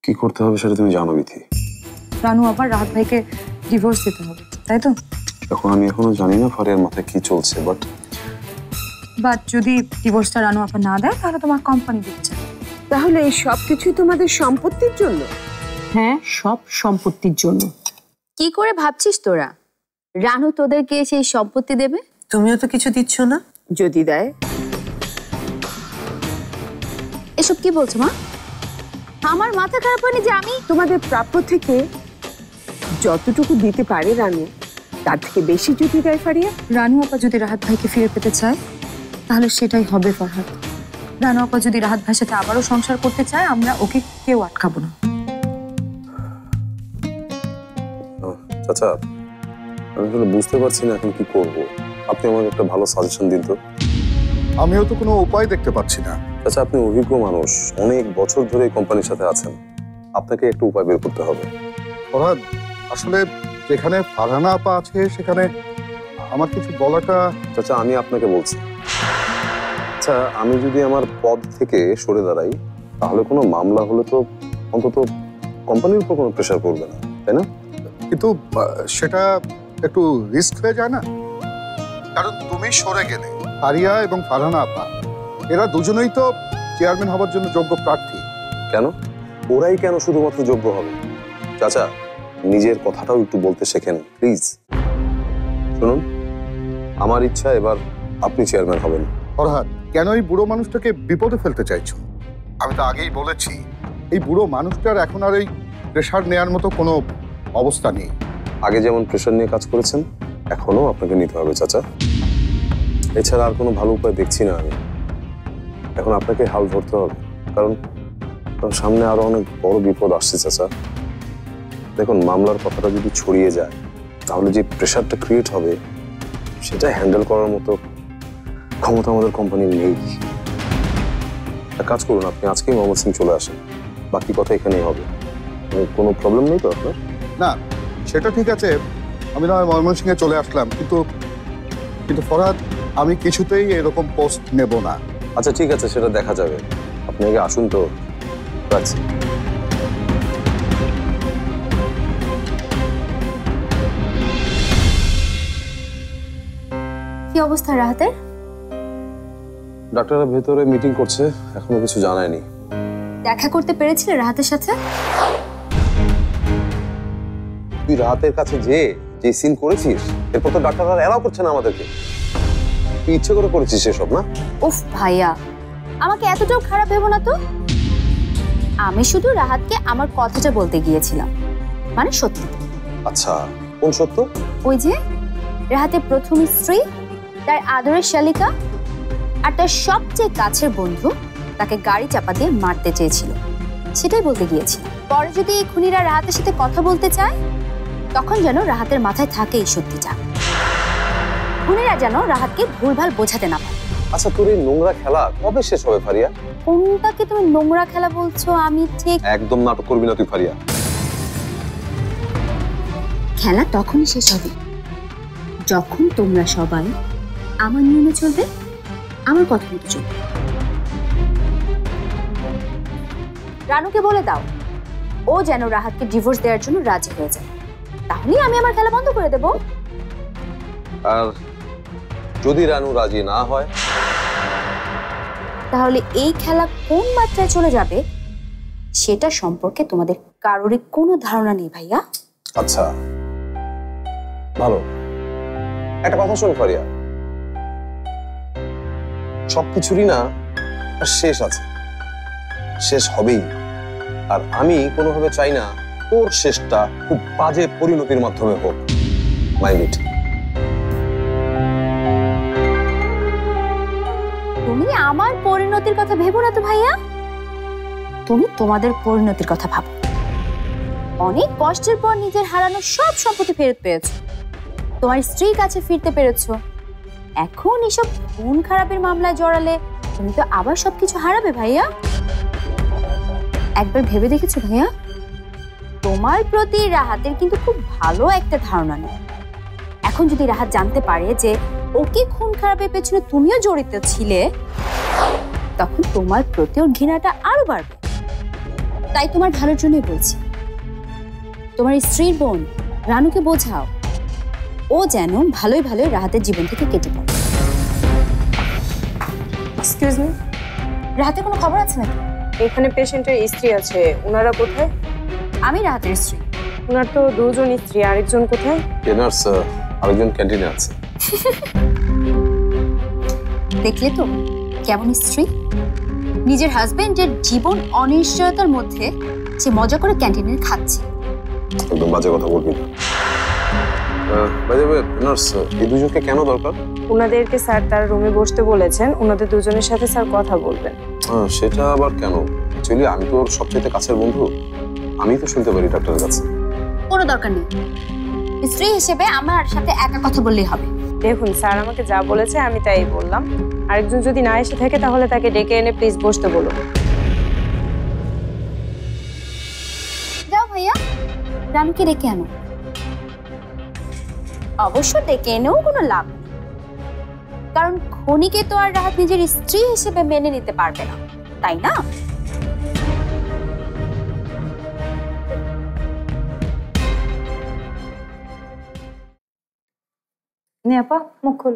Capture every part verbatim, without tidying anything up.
কি করতে হবে সেটা তুমি জানো বিথি। রানু আবার রাহাত ভাইকে ডিভোর্স দিতে হবে, তাই তো? এখন আমি এখনো জানি না ফারিয়ার মাথায় কি চলছে, বাট বাট যদি ডিভোর্সটা রানু আপা না দেয় তাহলে তোমার কোম্পানি দিচ্ছে। তাহলে এই সব কিছুই তোমাদের সম্পত্তির জন্য? হ্যাঁ, সব সম্পত্তির জন্য। কি করে ভাবছিস তোরা রানু তোদেরকে সেই সম্পত্তি দেবে? তুমিও তো কিছু দিচ্ছ না। যদি দেয়? এসব কি বলছো মা? আমার মাথা খারাপ হয়নি যে আমি তোমাদের প্রাপ্য থেকে যতটুকু দিতে পারে রানু, তার থেকে বেশি যদি দেয় ফারিয়া? রানু আপা যদি রাহাত ভাইকে ফিরে পেতে চায় তাহলে সেটাই হবে ফরহাদ। রানু আপা যদি রাহাত ভাইয়ের সাথে আবারও সংসার করতে চায় আমরা ওকে কেউ আটকাবো না। চাচা, আমি আসলে বুঝতে পারছি না এখন কি করব। আপনি আমাকে একটা ভালো সাজেশন দিন তো। আমিও তো কোনো উপায় দেখতে পাচ্ছি না। চাচা, আপনি অভিজ্ঞ মানুষ, অনেক বছর ধরে এই কোম্পানির সাথে আছেন, আপনাকে একটু উপায় বের করতে হবে। ফরহাদ, আসলে যেখানে ফারহানা আপা আছে সেখানে আমার কিছু বলাটা। চাচা, আমি আপনাকে বলছি, আচ্ছা আমি যদি আমার পদ থেকে সরে দাঁড়াই তাহলে কোনো মামলা হলে তো অন্তত কোম্পানির উপর কোনো প্রেশার পড়বে না, তাই না? কিন্তু সেটা একটু রিস্ক হয়ে যায় না? কারণ তুমি সরে গেলে ফারিয়া এবং ফারহানা আপা এরা দুজনেই তো চেয়ারম্যান হবার জন্য যোগ্য প্রার্থী। কেন? ওরাই কেন শুধুমাত্র যোগ্য হবে? চাচা, নিজের কথাটাও একটু বলতে শেখেন প্লিজ। শুনুন, আমার ইচ্ছা এবার আপনি চেয়ারম্যান হবেন। ফরহাদ, কেন এই বুড়ো মানুষটাকে বিপদে ফেলতে চাইছো? আমি তো আগেই বলেছি এই বুড়ো মানুষটার এখন আর এই প্রেশার নেওয়ার মতো কোনো অবস্থা নেই। আগে যেমন প্রেশার নিয়ে কাজ করেছেন এখনো আপনাকে নিতে হবে চাচা। এছাড়া আর কোনো ভালো উপায় দেখছি না আমি। এখন আপনাকে হাল ধরতে হবে, কারণ সামনে আরো অনেক বড় বিপদ আসছে চাচা। দেখুন, মামলার কথাটা যদি ছড়িয়ে যায় তাহলে যে প্রেশারটা ক্রিয়েট হবে সেটা হ্যান্ডেল করার মতো ক্ষমতা আমাদের কোম্পানির নেই। একটা কাজ করুন, আপনি আজকেই মোহাম্মদ সিং চলে আসেন, বাকি কথা এখানেই হবে। কোনো প্রবলেম নেই তো আপনার? না, সেটা ঠিক আছে, আমি না ময়মনসিংহে চলে আসলাম, কিন্তু কিন্তু ফরহাদ, আমি কিছুতেই এরকম পোস্ট নেব না। আচ্ছা ঠিক আছে, সেটা দেখা যাবে। আপনি আগে আসুন তো। রাখছি। কি অবস্থা রাহাতের? ডাক্তাররা ভেতরে মিটিং করছে, এখনো কিছু জানায়নি। দেখা করতে পেরেছিলে রাহাতের সাথে? তুই রাহাতের কাছে যে যে সিন করেছিস এরপর তো ডাক্তাররা এলাও করছে না আমাদেরকে। তুই ইচ্ছে করে করেছিস এসব, না? উফ ভাইয়া, আমাকে এতটাও খারাপ ভেবো না তো। আমি শুধু রাহাতকে আমার কথাটা বলতে গিয়েছিলাম, মানে সত্যি। আচ্ছা, কোন সত্য? ওই যে রাহাতের প্রথম স্ত্রী, তার আদরের শালিকা আর তার সবচেয়ে কাছের বন্ধু তাকে গাড়ি চাপা দিয়ে মারতে চেয়েছিল, সেটাই বলতে গিয়েছিলাম। পরে যদি এই খুনিরা রাহাতের সাথে কথা বলতে চায় তখন যেন রাহাতের মাথায় থাকে এই সত্যিটা, খুনিরা যেন রাহাতকে ভুলভাল বোঝাতে না পারে। আচ্ছা, তোর এই নোংরা খেলা কবে শেষ হবে ফারিয়া? কোনটাকে তুমি নোংরা খেলা বলছো? আমি ঠিক একদম নাটক করবি না তুই ফারিয়া। খেলা তখনই শেষ হবে যখন তোমরা সবাই আমার নিয়মে চলবে, আমার কথা মতো চলবে। রানুকে বলে দাও ও যেন রাহাতকে ডিভোর্স দেওয়ার জন্য রাজি হয়ে যায়, তাহলেই আমি আমার খেলা বন্ধ করে দেব। আর যদি রানু রাজি না হয় তাহলে এই খেলা কোন মাত্রায় চলে যাবে সেটা সম্পর্কে তোমাদের কারোরই কোনো ধারণা নেই ভাইয়া। আচ্ছা ভালো, একটা কথা শোন ফারিয়া, সবকিছুরই না শেষ আছে, শেষ হবেই। আর আমি কোনোভাবে চাই না তোর শেষটা খুব বাজে পরিণতির মাধ্যমে হোক। Mind it. তুমি আমার পরিণতির কথা ভেবো না তো ভাইয়া, তুমি তোমাদের পরিণতির কথা ভাবো। অনেক কষ্টের পর নিজের হারানো সব সম্পত্তি ফেরত পেয়েছো, তোমার স্ত্রীর কাছে ফিরতে পেরেছো। এখন এসব খুন খারাপের মামলায় জড়ালে তুমি তো আবার সবকিছু হারাবে ভাইয়া। একবার ভেবে দেখেছো ভাইয়া, তোমার প্রতি রাহাতের কিন্তু খুব ভালো একটা ধারণা নেই। এখন যদি রাহাত জানতে পারে যে ওকে খুন খারাপের পেছনে তুমিও জড়িত ছিলে, তখন তোমার প্রতি ওর ঘৃণাটা আরো বাড়বে। তাই তোমার ভালোর জন্যই বলছি, তোমার স্ত্রীর বোন রানুকে বোঝাও, ও যেন ভালোই ভালোই রাহাতের জীবন থেকে কেটে পড়ে। এক্সকিউজ মি, রাহাতের কোনো খবর আছে নাকি? এখানে পেশেন্টের স্ত্রী আছে, ওনারা কোথায়? আমি রাহাতের স্ত্রী। ওনার তো দুজন স্ত্রী, আরেকজন কোথায়? নার্স আরেকজন ক্যান্টিনে আছে। দেখলে তো কেমন স্ত্রী, নিজের হাজবেন্ডের জীবন অনিশ্চয়তার মধ্যে সে মজা করে ক্যান্টিনে খাচ্ছে। একদম বাজে কথা বলবি না। নার্স, এই দুজনকে কেন দরকার? ওনাদেরকে স্যার তার রুমে বসতে বলেছেন, ওনাদের দুজনের সাথে স্যার কথা বলবেন। আহ, সেটা আবার কেন? অ্যাকচুয়ালি আমি তো ওর সবচেয়ে কাছের বন্ধু, আমি তো শুনতে পারি ডাক্তারের কাছে। কোনো দরকার নেই, স্ত্রী হিসেবে আমার সাথে একা কথা বললেই হবে। দেখুন স্যার আমাকে যা বলেছে আমি তাই বললাম। আরেকজন যদি না এসে থাকে তাহলে তাকে ডেকে এনে প্লিজ বসতে বলুন। যাও ভাইয়া, রানুকে ডেকে আনো। অবশ্য ডেকে এনেও কোনো লাভ নেই, কারণ খনিকে তো আর রাহাত নিজের স্ত্রী হিসেবে মেনে নিতে পারবে না, তাই না? নে আপা, মুখ খোল।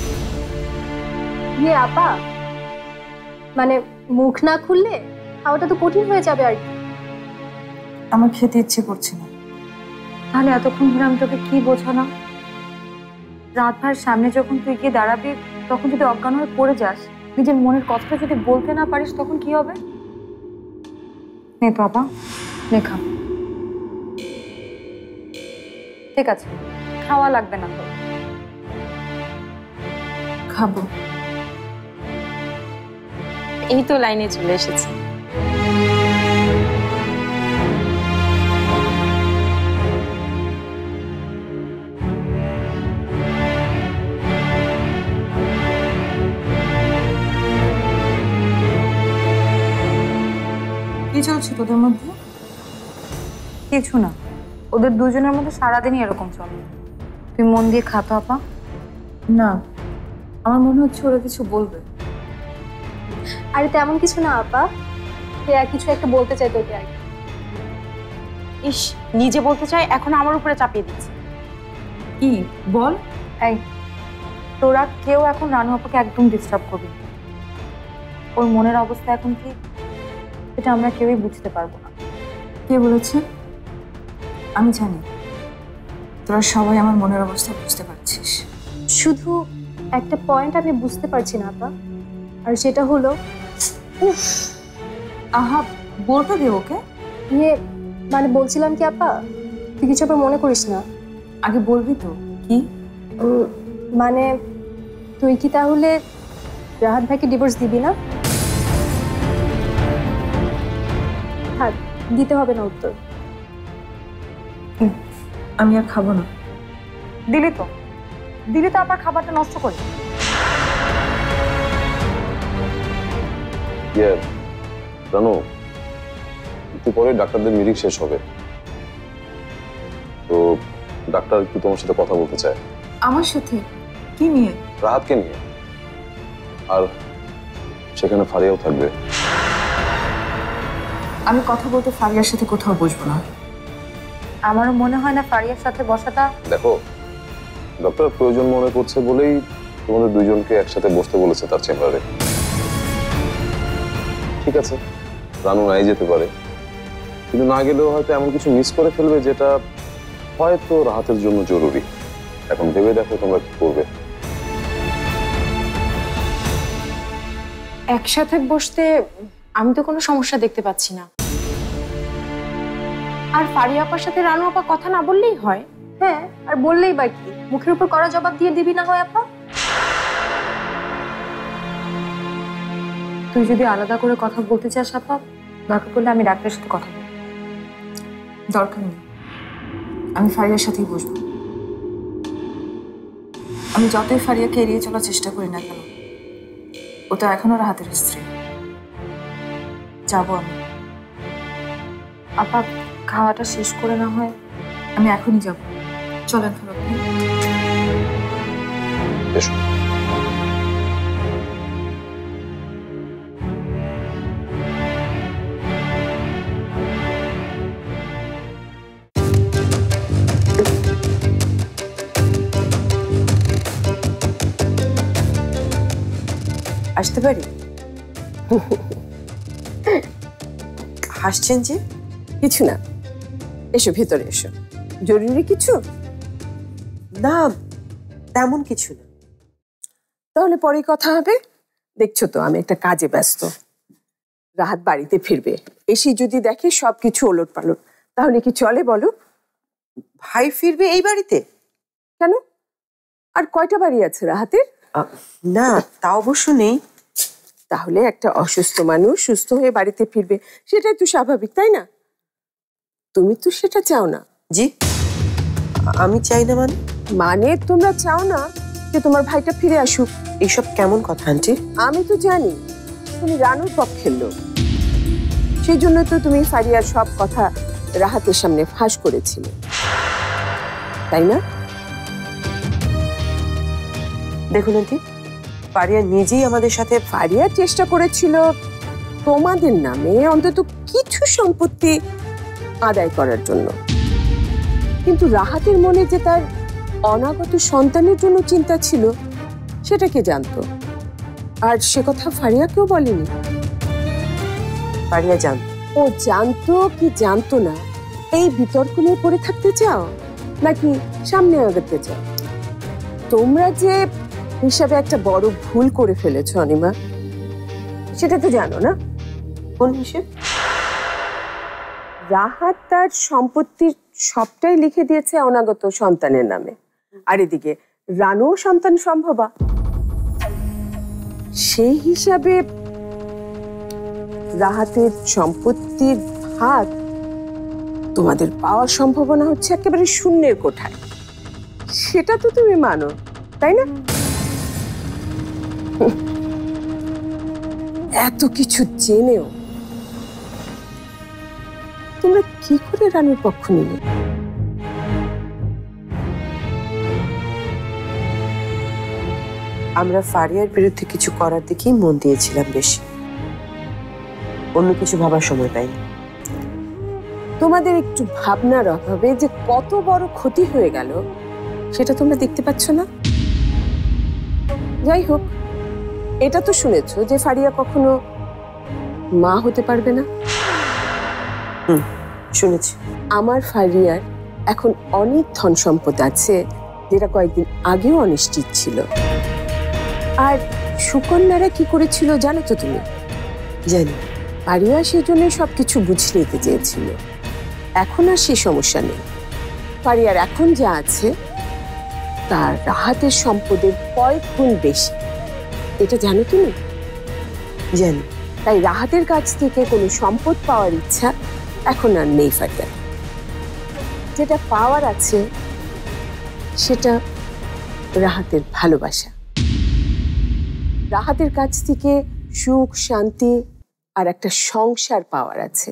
ইয়ে আপা, মানে মুখ না খুললে খাওয়াটা তো কঠিন হয়ে যাবে আর কি। আমার খেতে ইচ্ছে করছে না। তাহলে এতক্ষণ ধরে আমি তোকে কি বোঝালাম? রাত ভাইয়ের সামনে যখন তুই গিয়ে দাঁড়াবি, তখন যদি অজ্ঞান হয়ে পড়ে যাস, নিজের মনের কথাটা যদি বলতে না পারিস, তখন কি হবে? নে তো আপা, নে খা। ঠিক আছে, খাওয়া লাগবে না তো। খাবো। এই তো লাইনে চলে এসেছে। কি চলছে তোদের মধ্যে? কিছু না, ওদের দুজনের মধ্যে সারাদিনই এরকম চলে। তুই মন দিয়ে খাতো আপা। না, আমার মনে হচ্ছে ওরা কিছু বলবে। আরে তেমন কিছু না আপা, সে আর কিছু একটা বলতে চাই তোকে আর কি। ইস, নিজে বলতে চাই, এখন আমার উপরে চাপিয়ে দিচ্ছে। কি বল? এই তোরা কেউ এখন রানু আপাকে একদম ডিস্টার্ব করবি না। ওর মনের অবস্থা এখন কি, এটা আমরা কেউই বুঝতে পারবো না। কে বলেছে? আমি জানি তোরা সবাই আমার মনের অবস্থা বুঝতে পারছিস। শুধু একটা পয়েন্ট আমি বুঝতে পারছি না আপা, আর সেটা হলো, উফ, আহা, বলতে দে ওকে। ইয়ে মানে বলছিলাম কি আপা, তুই কিছু আবার মনে করিস না। আগে বলবি তো কি? উম, মানে তুই কি তাহলে রাহাত ভাইকে ডিভোর্স দিবি না? হ্যাঁ, দিতে হবে না উত্তর। আমি আর খাবো না। দিলি তো দিলি তো আবার খাবারটা নষ্ট করি। জানো, একটু পরে ডাক্তারদের মিটিং শেষ হবে, তো ডাক্তার একটু তোমার সাথে কথা বলতে চায়। আমার সাথে? কি নিয়ে? রাহাতকে নিয়ে, আর সেখানে ফারিয়াও থাকবে। আমি কথা বলতে ফারিয়ার সাথে কোথাও বসবো না। আমারও মনে হয় না ফারিয়ার সাথে বসাটা। দেখো, ডক্টর প্রয়োজন মনে করছে বলেই তোমাদের দুইজনকে একসাথে বসতে বলেছে তার চেম্বারে। ঠিক আছে, রানু নাই যেতে পারে, কিন্তু না গেলেও হয়তো এমন কিছু মিস করে ফেলবে যেটা হয়তো রাহাতের জন্য জরুরি। এখন ভেবে দেখো তোমরা কি করবে। একসাথে বসতে আমি তো কোনো সমস্যা দেখতে পাচ্ছি না। আর ফারিয়া আপার সাথে রানু আপা কথা না বললেই হয়। হ্যাঁ, আর বললেই বা কি, মুখের উপর করা জবাব দিয়ে দিবি না হয় আপা? তুই যদি আলাদা করে কথা বলতে চাস আপা, দরকার পড়লে আমি ডাক্তারের সাথে কথা বলবো। দরকার নেই, আমি ফারিয়ার সাথেই বসবো। আমি যতই ফারিয়াকে এড়িয়ে চলার চেষ্টা করি না কেন, ও তো এখনো রাহাতের স্ত্রী। যাবো আমি। আপা, খাওয়াটা শেষ করে না হয় আমি এখনই যাবো। চলেন ফেরত। এসো। আসতে পারি? হাসছেন যে? কিছু না, এসো ভেতরে এসো। জরুরি কিছু? না, তেমন কিছু না। তাহলে পরে কথা হবে। দেখছো তো আমি একটা কাজে ব্যস্ত। রাহাত বাড়িতে ফিরবে, এসে যদি দেখে সবকিছু ওলট পালট, তাহলে কি চলে বলো? ভাই ফিরবে এই বাড়িতে? কেন, আর কয়টা বাড়ি আছে রাহাতের? না, তা অবশ্য নেই। তাহলে একটা অসুস্থ মানুষ সুস্থ হয়ে বাড়িতে ফিরবে, সেটাই তো স্বাভাবিক, তাই না? তুমি তো সেটা চাও না। জি, আমি চাই না মানে? মানে তোমরা চাও না যে তোমার ভাইটা ফিরে আসুক। এইসব কেমন কথা আন্টি? আমি তো জানি তুমি রানুর পক্ষের লোক, সেই জন্য তো তুমি ফারিয়ার সব কথা রাহাতের সামনে ফাঁস করেছিলে, তাই না? দেখুন আন্টি, ফারিয়া নিজেই আমাদের সাথে ফারিয়া চেষ্টা করেছিল তোমাদের নামে অন্তত কিছু সম্পত্তি আদায় করার জন্য, কিন্তু রাহাতের মনে যে তার অনাগত সন্তানের জন্য চিন্তা ছিল সেটা কে জানতো? আর সে কথা ফারিয়াকেও বলেনি। ফারিয়া জান ও জানতো কি জানতো না এই বিতর্ক নিয়ে পড়ে থাকতে চাও, নাকি সামনে আগাতে চাও? তোমরা যে হিসাবে একটা বড় ভুল করে ফেলেছো অনিমা, সেটা তো জানো না? কোন হিসেব? রাহাত তার সম্পত্তির সবটাই লিখে দিয়েছে অনাগত সন্তানের নামে, আর এদিকে রানুও সন্তান সম্ভবা। সেই হিসাবে রাহাতের সম্পত্তির ভাগ তোমাদের পাওয়ার সম্ভাবনা হচ্ছে একেবারে শূন্যের কোঠায়। সেটা তো তুমি মানো, তাই না? এত কিছু জেনেও তোমরা কি করে রানীর পক্ষ নিলে? আমরা ফারিয়ার বিরুদ্ধে কিছু করার দিকেই মন দিয়েছিলাম বেশি, অন্য কিছু ভাবার সময় পাইনি। তোমাদের একটু ভাবনার অভাবে যে কত বড় ক্ষতি হয়ে গেল সেটা তোমরা দেখতে পাচ্ছ না? যাই হোক, এটা তো শুনেছো যে ফারিয়া কখনো মা হতে পারবে না। হুম, শুনেছি। আমার ফারিয়ার এখন অনেক ধন সম্পদ আছে, যেটা কয়েকদিন আগেও অনিশ্চিত ছিল। আর সুকন্যারা কি করেছিল জানো তো তুমি? জানি। ফারিয়া সেই জন্য সবকিছু বুঝে নিতে চেয়েছিল। এখন আর সে সমস্যা নেই। ফারিয়ার এখন যা আছে তার রাহাতের সম্পদের কয়েক গুণ বেশি, এটা জানো তুমি? জানি। তাই রাহাতের কাছ থেকে কোনো সম্পদ পাওয়ার ইচ্ছা এখন আর নেই ফারিয়ার। যেটা পাওয়ার আছে সেটা রাহাতের ভালোবাসা। রাহাতের কাছ থেকে সুখ, শান্তি আর একটা সংসার পাওয়ার আছে।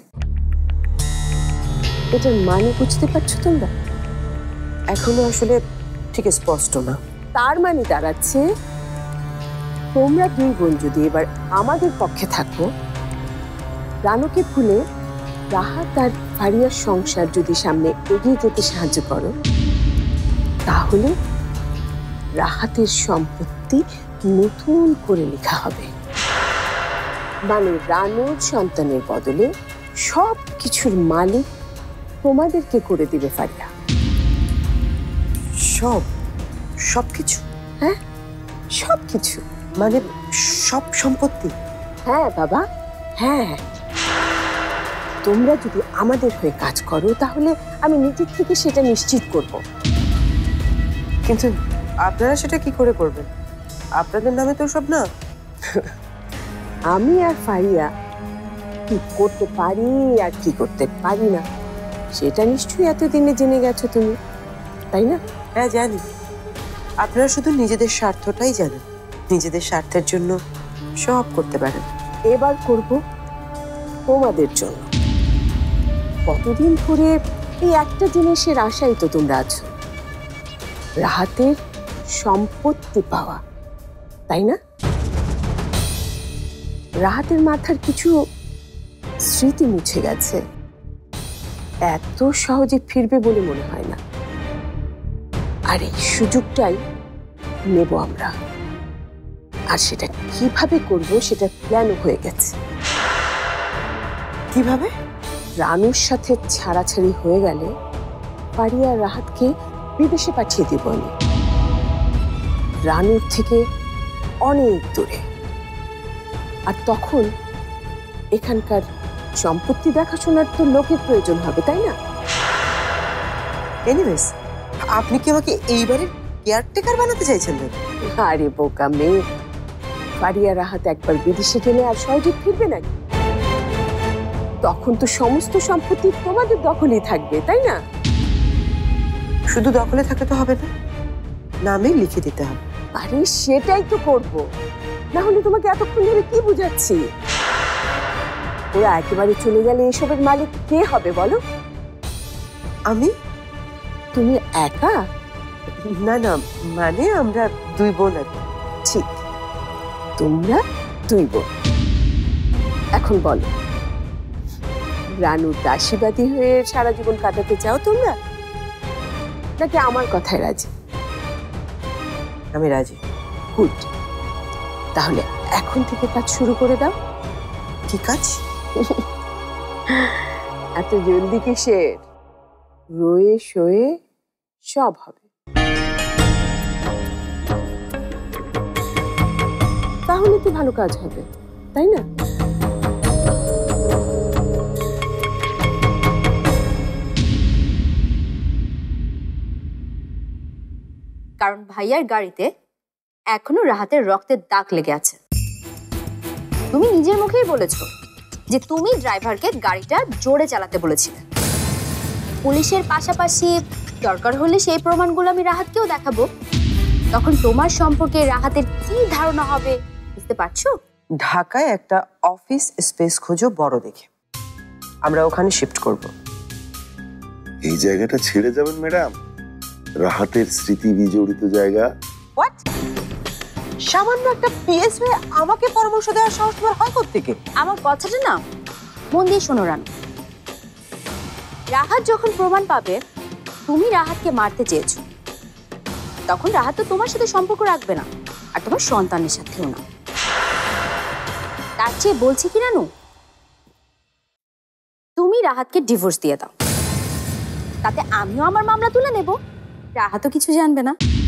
এটার মানে বুঝতে পারছো তোমরা? এখনো আসলে ঠিক স্পষ্ট না। তার মানে দাঁড়াচ্ছে তোমরা দুই বোন যদি এবার আমাদের পক্ষে থাকো, রানুকে ভুলে রাহাত আর ফারিয়ার সংসার যদি সামনে এগিয়ে যেতে সাহায্য করো, তাহলে রাহাতের সম্পত্তি নতুন করে লেখা হবে। মানে রানুর সন্তানের বদলে সব কিছুর মালিক তোমাদেরকে করে দিবে ফারিয়া। সব সবকিছু? হ্যাঁ, সব কিছু। মানে সব সম্পত্তি? হ্যাঁ বাবা, হ্যাঁ। তোমরা যদি আমাদের হয়ে কাজ করো তাহলে আমি নিজের থেকে সেটা নিশ্চিত করব। কিন্তু আপনারা সেটা কি করে করবেন? আপনাদের নামে তো সব না। আমি আর ফারিয়া কি করতে পারি আর কি করতে পারি না সেটা নিশ্চয়ই এতদিনে জেনে গেছো তুমি, তাই না? হ্যাঁ জানি। আপনারা শুধু নিজেদের স্বার্থটাই জানেন, নিজেদের স্বার্থের জন্য সব করতে পারেন। এবার করব তোমাদের জন্য। কতদিন ধরে এই একটা জিনিসের আশাই তো তোমরা আছো, রাহাতের সম্পত্তি পাওয়া, তাই না? রাহাতের মাথার কিছু স্মৃতি মুছে গেছে, এত সহজে ফিরবে বলে মনে হয় না। আর এই সুযোগটাই নেব আমরা। আর সেটা কিভাবে করব সেটা প্ল্যানও হয়ে গেছে। কিভাবে? রানুর সাথে ছাড়াছাড়ি হয়ে গেলে পারিয়া রাহাতকে বিদেশে পাঠিয়ে দিব আমি, রানুর থেকে অনেক দূরে। আর তখন এখানকার সম্পত্তি দেখাশোনার তো লোকের প্রয়োজন হবে, তাই না? এনিওয়েজ, আপনি কি আমাকে এইবারে কেয়ারটেকার বানাতে চাইছেন নাকি? আরে বোকা মেয়ে, পারিয়া রাহাত একবার বিদেশে গেলে আর সহজে ফিরবে নাকি? তখন তো সমস্ত সম্পত্তি তোমাদের দখলেই থাকবে, তাই না? শুধু দখলে থাকলে তো হবে না, নামে লিখে দিতে হবে। আরে সেটাই তো করব, না হলে তোমাকে এতক্ষণ ধরে কি বুঝাচ্ছি? ওরা একেবারে চলে গেলে এসবের মালিক কে হবে বলো? আমি? তুমি একা? না না, মানে আমরা দুই বোন আর কি। ঠিক, তোমরা দুই বোন। এখন বলো, রানুর দাসীবাদী হয়ে সারা জীবন কাটাতে চাও তোমরা, নাকি আমার কথায় রাজি? আমি রাজি। গুড, তাহলে এখন থেকে কাজ শুরু করে দাও। কি কাজ? এত জলদি কিসের? রয়ে শোয়ে সব হবে। তাহলে তো ভালো কাজ হবে, তাই না? কারণ ভাইয়ার গাড়িতে এখনো রাহাতের রক্তের দাগ লেগে আছে। তুমি নিজের মুখেই বলেছো যে তুমি ড্রাইভারকে গাড়িটা জোরে চালাতে বলেছিলে। পুলিশের পাশাপাশি দরকার হলে সেই প্রমাণগুলো আমি রাহাতকেও দেখাবো। তখন তোমার সম্পর্কে রাহাতের কি ধারণা হবে বুঝতে পারছো? ঢাকায় একটা অফিস স্পেস খোঁজো বড় দেখে, আমরা ওখানে শিফট করব। এই জায়গাটা ছেড়ে যাবেন ম্যাডাম? রাহাতের স্মৃতি বিজড়িত জায়গা। হোয়াট? সামান্য একটা পিএস হয়ে আমাকে পরামর্শ দেওয়ার সাহস তোমার হয় কোত্থেকে? আমার কথাটা না মন দিয়ে শোনো রানু। রাহাত যখন প্রমাণ পাবে তুমি রাহাতকে মারতে চেয়েছো, তখন রাহাত তো তোমার সাথে সম্পর্ক রাখবে না, আর তোমার সন্তানের সাথেও না। তার চেয়ে বলছি কি রানু, তুমি রাহাতকে ডিভোর্স দিয়ে দাও, তাতে আমিও আমার মামলা তুলে নেব, রাহাতও কিছু জানবে না।